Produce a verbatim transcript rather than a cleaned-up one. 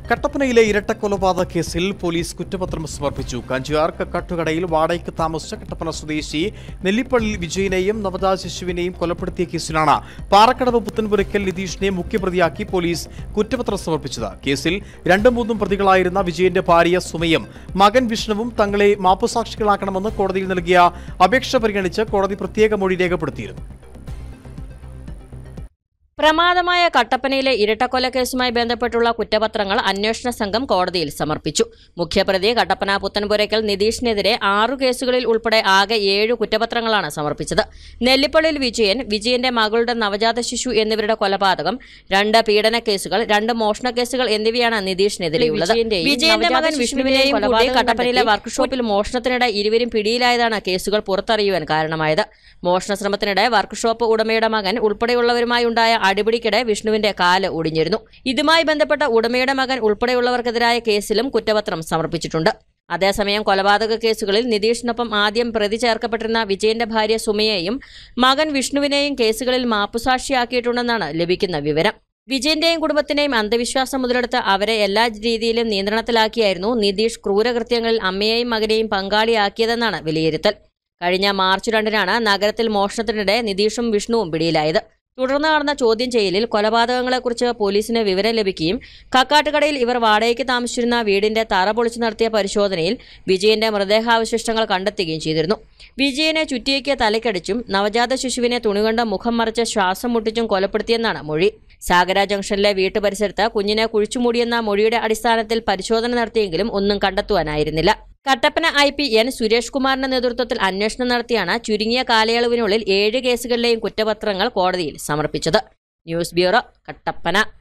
കട്ടപ്പനയിലെ ഇരട്ടക്കൊലപാതക കേസിൽ പോലീസ് കുറ്റപത്രം സമർപ്പിച്ചു. കഞ്ചിയാർ കക്കാട്ടുകടയിൽ വാടകയ്ക്ക് താമസിച്ച കട്ടപ്പന സ്വദേശി നെല്ലിപ്പള്ളി വിജയനെയും നവജാത ശിശുവിനെയും കൊലപ്പെടുത്തിയ കേസിലാണ് പാറക്കടവ് പുത്തൻപുരയ്ക്കൽ നിതീഷിനെ മുഖ്യപ്രതിയാക്കി പോലീസ് കുറ്റപത്രം സമർപ്പിച്ചത്. കേസിൽ രണ്ടും മൂന്നും പ്രതികളായിരുന്ന വിജയന്റെ ഭാര്യ സുമയും മകൻ വിഷ്ണുവും തങ്ങളെ മാപ്പുസാക്ഷികളാക്കണമെന്ന് കോടതിയിൽ നൽകിയ അപേക്ഷ പരിഗണിച്ച് കോടതി പ്രത്യേക മൊഴി രേഖപ്പെടുത്തിയിരുന്നു. പ്രമാദമായ കട്ടപ്പനയിലെ ഇരട്ടക്കൊലക്കേസുമായി ബന്ധപ്പെട്ടുള്ള കുറ്റപത്രങ്ങൾ അന്വേഷണ സംഘം കോടതിയിൽ സമർപ്പിച്ചു. മുഖ്യപ്രതി കട്ടപ്പന പുത്തൻപുരയ്ക്കൽ നിതീഷിനെതിരെ ആറു കേസുകളിൽ ഉൾപ്പെടെ ആകെ ഏഴ് കുറ്റപത്രങ്ങളാണ് സമർപ്പിച്ചത്. നെല്ലിപ്പള്ളിയിൽ വിജയൻ, വിജയന്റെ മകളുടെ നവജാത ശിശു എന്നിവരുടെ കൊലപാതകം, രണ്ട് പീഡന കേസുകൾ, രണ്ട് മോഷണ കേസുകൾ എന്നിവയാണ് നിതീഷിനെതിരെയുള്ളത്. വിജയന്റെ മകൻ വിഷ്ണുവിനെയും കൂടി കട്ടപ്പനയിലെ വർക്ക്ഷോപ്പിൽ മോഷണത്തിനിടെ ഇരുവരും പിടിയിലായതാണ് കേസുകൾ പുറത്തറിയുവാൻ കാരണമായത്. മോഷണ ശ്രമത്തിനിടെ വർക്ക്ഷോപ്പ് ഉടമയുടെ മകൻ ഉൾപ്പെടെയുള്ളവരുമായി ഉണ്ടായ അടിപിടിക്കിടെ വിഷ്ണുവിന്റെ കാല് ഒടിഞ്ഞിരുന്നു. ഇതുമായി ബന്ധപ്പെട്ട ഉടമയുടെ മകൻ ഉൾപ്പെടെയുള്ളവർക്കെതിരായ കേസിലും കുറ്റപത്രം സമർപ്പിച്ചിട്ടുണ്ട്. അതേസമയം കൊലപാതക കേസുകളിൽ നിതീഷിനൊപ്പം ആദ്യം പ്രതി ചേർക്കപ്പെട്ടിരുന്ന വിജയന്റെ ഭാര്യ സുമയെയും മകൻ വിഷ്ണുവിനെയും കേസുകളിൽ മാപ്പുസാക്ഷിയാക്കിയിട്ടുണ്ടെന്നാണ് ലഭിക്കുന്ന വിവരം. വിജയന്റെയും കുടുംബത്തിന്റെയും അന്ധവിശ്വാസം മുതലെടുത്ത് അവരെ എല്ലാ രീതിയിലും നിയന്ത്രണത്തിലാക്കിയായിരുന്നു നിതീഷ് ക്രൂരകൃത്യങ്ങളിൽ അമ്മയെയും മകനെയും പങ്കാളിയാക്കിയതെന്നാണ് വിലയിരുത്തൽ. കഴിഞ്ഞ മാർച്ച് രണ്ടിനാണ് നഗരത്തിൽ മോഷണത്തിനിടെ നിതീഷും വിഷ്ണുവും പിടിയിലായത്. തുടർന്ന് നടന്ന ചോദ്യം ചെയ്യലിൽ കൊലപാതകങ്ങളെക്കുറിച്ച് പോലീസിന് വിവരം ലഭിക്കുകയും കക്കാട്ടുകടയിൽ ഇവർ വാടകയ്ക്ക് താമസിച്ചിരുന്ന വീടിന്റെ തറ പൊളിച്ചു നടത്തിയ പരിശോധനയിൽ വിജയന്റെ മൃതദേഹാവശിഷ്ടങ്ങൾ കണ്ടെത്തുകയും ചെയ്തിരുന്നു. വിജയനെ ചുറ്റിയയ്ക്ക് തലക്കടിച്ചും നവജാത ശിശുവിനെ തുണികൊണ്ട് മുഖം മറിച്ച് ശ്വാസം മുട്ടിച്ചും കൊലപ്പെടുത്തിയെന്നാണ് മൊഴി. സാഗര ജംഗ്ഷനിലെ വീട്ടുപരിസരത്ത് കുഞ്ഞിനെ കുഴിച്ചുമൂടിയെന്ന മൊഴിയുടെ അടിസ്ഥാനത്തിൽ പരിശോധന നടത്തിയെങ്കിലും ഒന്നും കണ്ടെത്തുവാനായിരുന്നില്ല. Kattappana I P N Suresh കുമാറിന്റെ നേതൃത്വത്തിൽ അന്വേഷണം നടത്തിയാണ് ചുരുങ്ങിയ കാലയളവിനുള്ളിൽ ഏഴ് കേസുകളിലെയും കുറ്റപത്രങ്ങൾ കോടതിയിൽ സമർപ്പിച്ചത്. News bureau, Kattappana.